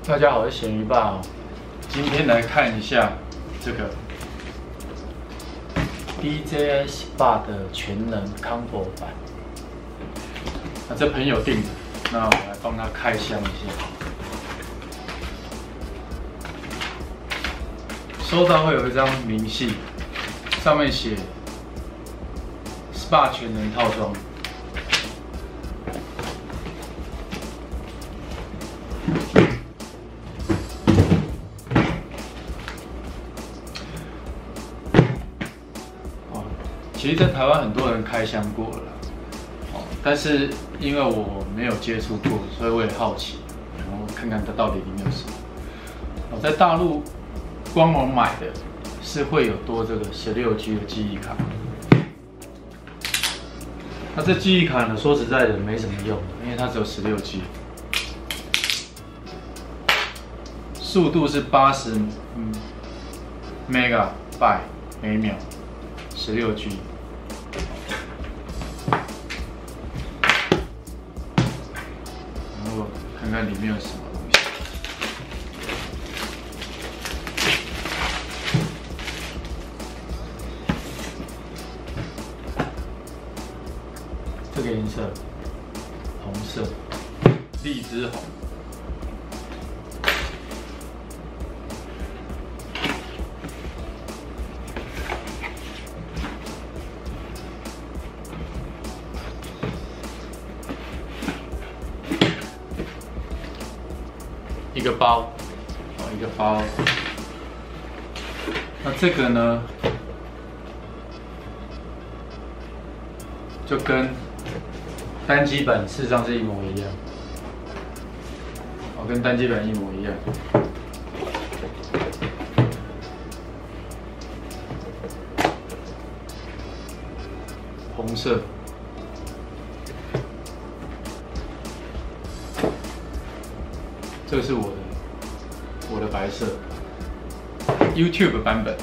大家好，我是咸鱼爸哦。今天来看一下这个 DJI Spark 的全能 Combo 版。那这朋友订的，那我来帮他开箱一下。收到会有一张明细，上面写 Spark 全能套装。 其实，在台湾很多人开箱过了啦，但是因为我没有接触过，所以我也好奇，然后看看它到底里面有什么。在大陆官网买的是会有多这个16G 的记忆卡，那这记忆卡呢，说实在的没什么用，因为它只有16G， 速度是80 MB 每秒，16G。 看看里面有什么东西。这个颜色，红色，荔枝红。一个包，一个包。那这个呢，就跟单机版事实上是一模一样，跟单机版一模一样。红色。 这个是我的白色 YouTube 版本。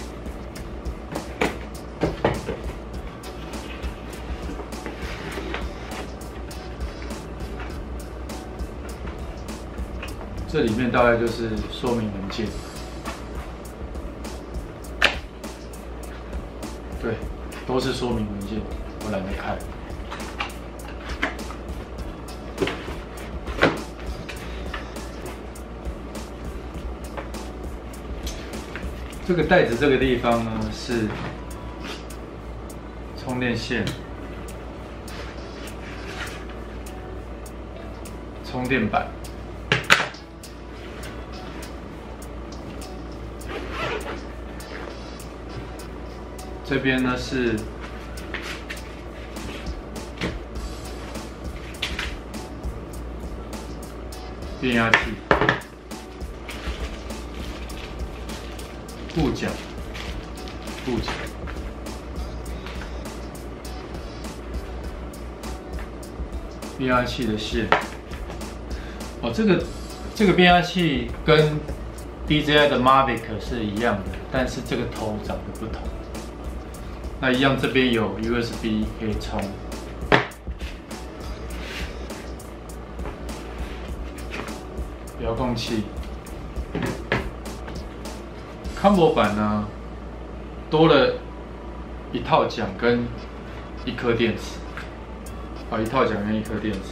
这里面大概就是说明文件。对，都是说明文件，我懒得看。 这个袋子这个地方呢是充电线、充电板，这边呢是变压器。 布夹，变压器的线。哦，这个变压器跟 DJI 的 Mavic 是一样的，但是这个头长得不同。那一样，这边有 USB 可以充。遥控器。 Combo 版呢，多了一套桨跟一颗电池，一套桨跟一颗电池。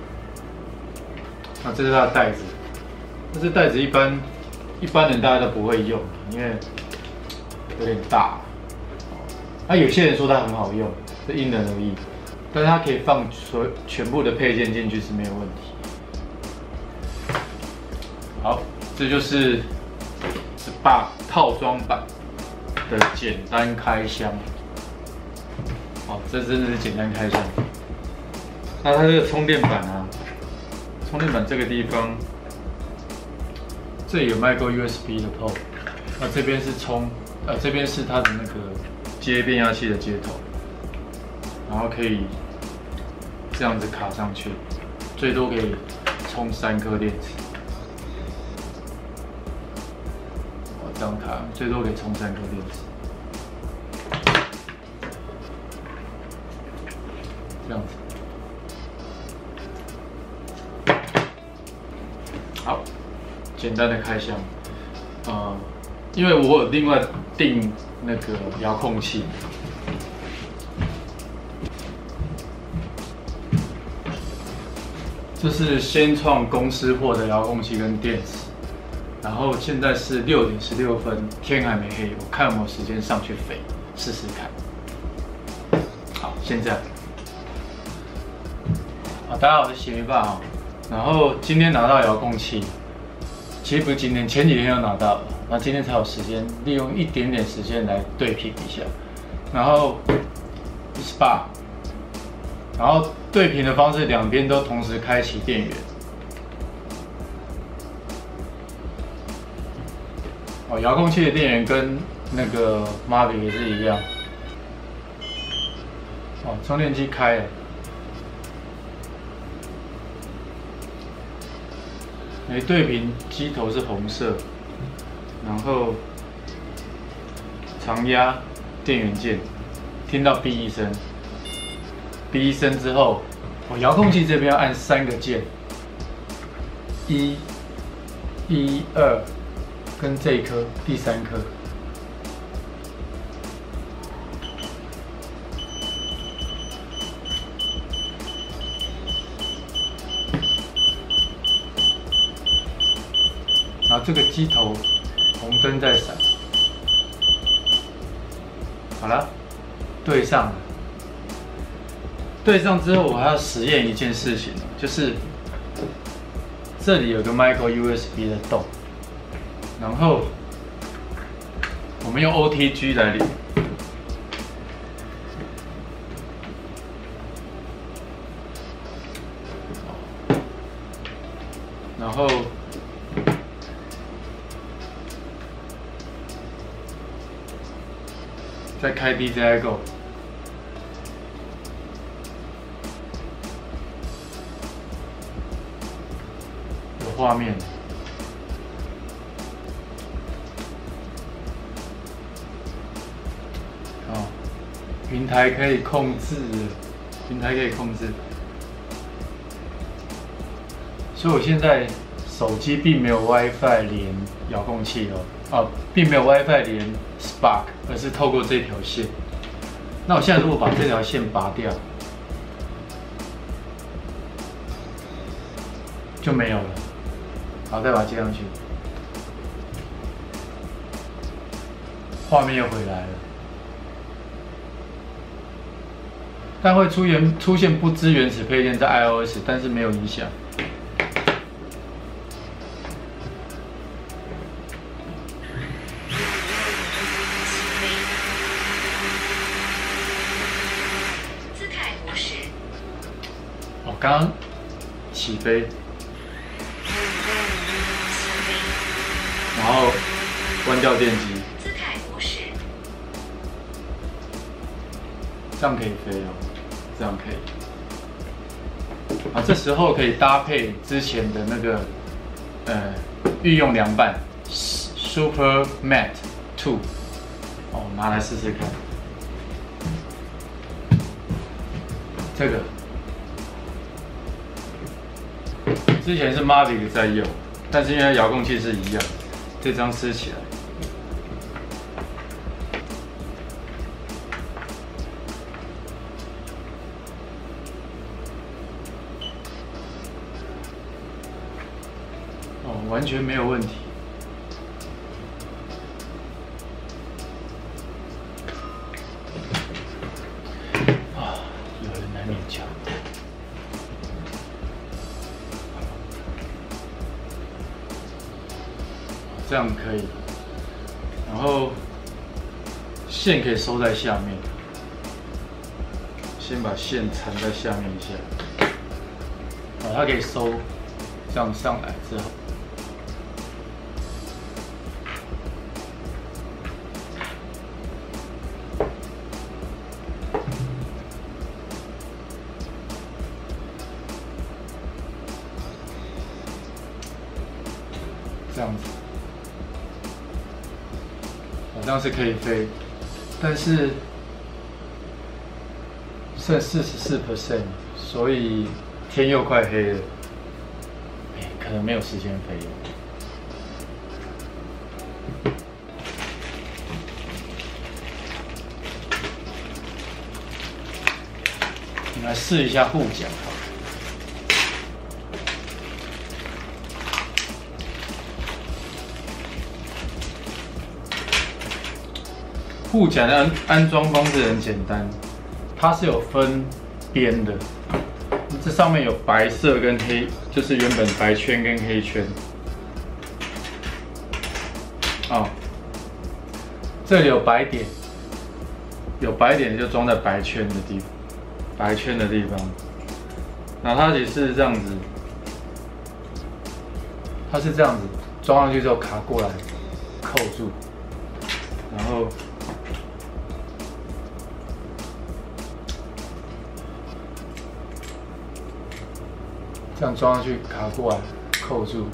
那这是它的袋子，这袋子一般人大家都不会用，因为有点大。那有些人说它很好用，这因人而异。但是它可以放全部的配件进去是没有问题。好，这就是 Spark 套装版的简单开箱，这真的是简单开箱。那它这个充电板啊，充电板这个地方，这里有卖过 USB 的 port， 那这边是这边是它的那个接变压器的接头，然后可以这样子卡上去，最多可以充3颗电池。 这样卡最多可以充3颗电池，这样子。好， 简单的开箱。因为我有另外订那个遥控器，这是先创公司货的遥控器跟电池。然后现在是6点16分，天还没黑，我看有没有时间上去飞试试看。好，现在。大家好，我是咸鱼爸哈。然后今天拿到遥控器，其实不是今天，前几天就拿到了。那今天才有时间，利用一点点时间来对频一下。然后18，然后对频的方式，两边都同时开启电源。遥控器的电源跟那个 Mavic 也是一样。充电机开了。对频机头是红色，然后长压电源键，听到哔一声，哔一声之后，遥控器这边要按3个键，1、2，跟这一颗第3颗。然后这个机头红灯在闪，好了，对上了。对上之后，我还要实验一件事情，就是这里有个 micro USB 的洞，然后我们用 OTG 来连，然后。再开 DJI Go， 有画面。平台可以控制，所以我现在手机并没有 WiFi 连遥控器并没有 WiFi 连 Spark， 而是透过这条线。那我现在如果把这条线拔掉，就没有了。好，再把它接上去，画面又回来了，但会出现不支原始配件在 iOS， 但是没有影响。刚刚起飞，然后关掉电机，姿态模式，这样可以飞哦，这样可以。这时候可以搭配之前的那个御用凉拌 Super Matte 2，拿来试试看，这个。之前是 Mavic 在用，但是因为遥控器是一样，这张吃起来，完全没有问题。有人难勉强。这样可以，然后线可以收在下面，先把线缠在下面一下，它可以收，这样上来之后，这样子。这样是可以飞，但是剩44%，所以天又快黑了，可能没有时间飞了。 来试一下护桨。护桨的安装方式很简单，它是有分边的，这上面有白色跟黑，就是原本白圈跟黑圈。哦，这里有白点，有白点就装在白圈的地方，然后它也是这样子，它是这样子装上去之后卡过来，扣住，然后这样装上去卡过来，扣住。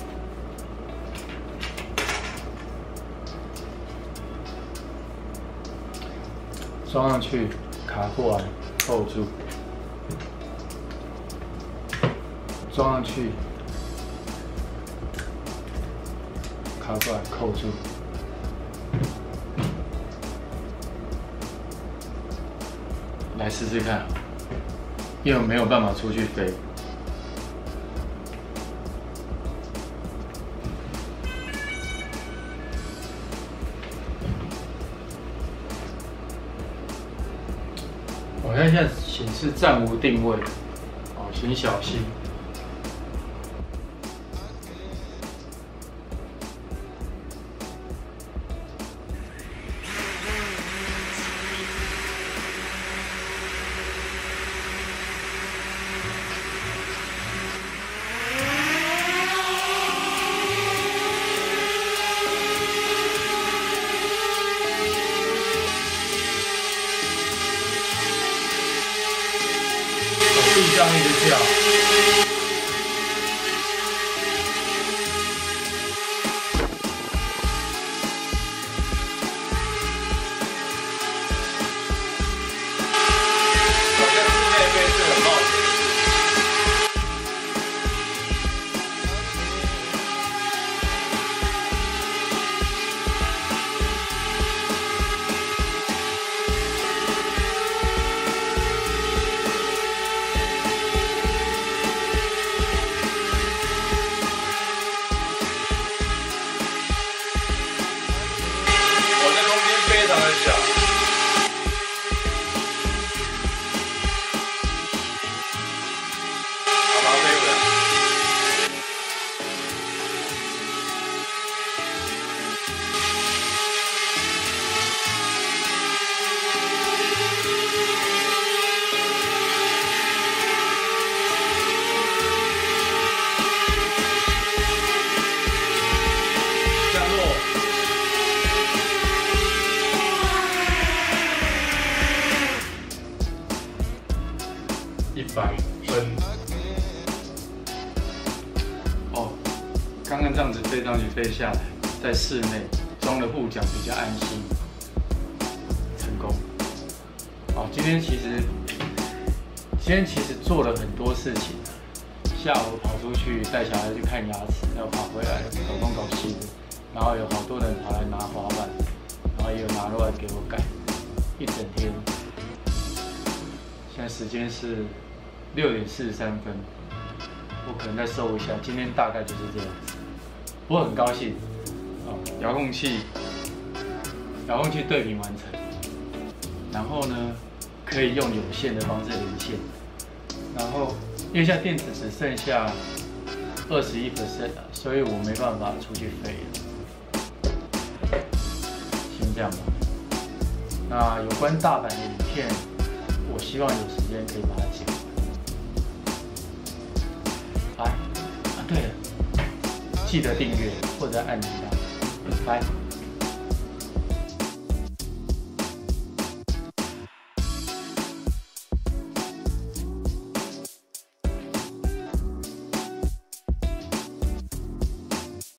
装上去，卡过来，扣住；装上去，卡过来，扣住。来试试看，因为我没有办法出去飞。我看现在显示暂无定位，哦，请小心。地上一直跳。好像室内飞是很冒险。非常的小，好吧，飞回来。降落。100分。哦，刚刚这样子飞上去飞下来，在室内装了护桨比较安心，成功。好，今天其实做了很多事情。下午跑出去带小孩去看牙齿，又跑回来搞东搞西的，然后有好多人跑来拿滑板，然后也有拿过来给我改，一整天。现在时间是6点43分，我可能再收一下。今天大概就是这样子，我很高兴哦，遥控器对频完成，然后呢可以用有线的方式连线，然后因为现在电池只剩下21%了，所以我没办法出去飞了，先这样吧。那有关大阪的影片，我希望有时间可以把它剪完。对了，记得订阅或者按铃铛，拜。